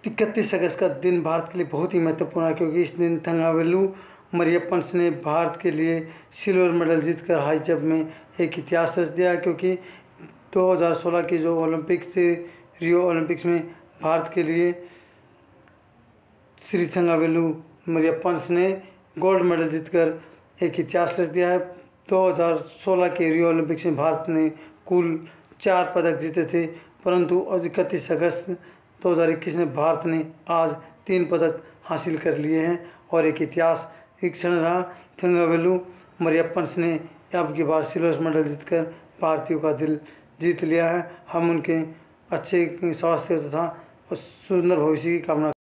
31 अगस्त का दिन भारत के लिए बहुत ही महत्वपूर्ण है, क्योंकि इस दिन थंगावेलु मरियप्पन ने भारत के लिए सिल्वर मेडल जीतकर हाई जंप में एक इतिहास रच दिया। क्योंकि 2016 की जो ओलंपिक्स थे, रियो ओलंपिक्स में भारत के लिए श्री थंगावेलु मरियप्पन ने गोल्ड मेडल जीतकर एक इतिहास रच दिया है। 2016 के रियो ओलंपिक्स में भारत ने कुल 4 पदक जीते थे, परंतु 31 अगस्त 2021 में भारत ने आज 3 पदक हासिल कर लिए हैं और एक इतिहास एक क्षण रहा। थंगावेलु मरियप्पन ने अब की बार सिल्वर मेडल जीतकर भारतीयों का दिल जीत लिया है। हम उनके अच्छे स्वास्थ्य तथा सुंदर भविष्य की कामना